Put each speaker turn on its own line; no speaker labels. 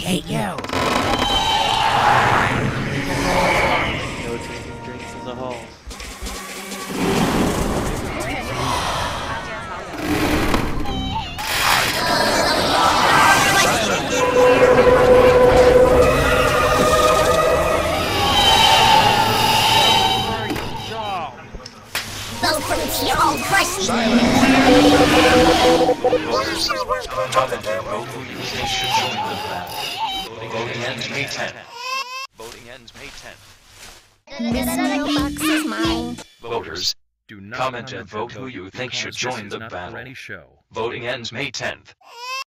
hate you.
No drinking drinks as a whole.
Those fruits here all crusty.
Comment and vote who you think should join the battle. Voting ends May 10th. Voting ends May 10th.
This mailbox is mine.
Voters,
Do not
comment and vote who you think should join the battle. Voting ends May 10th.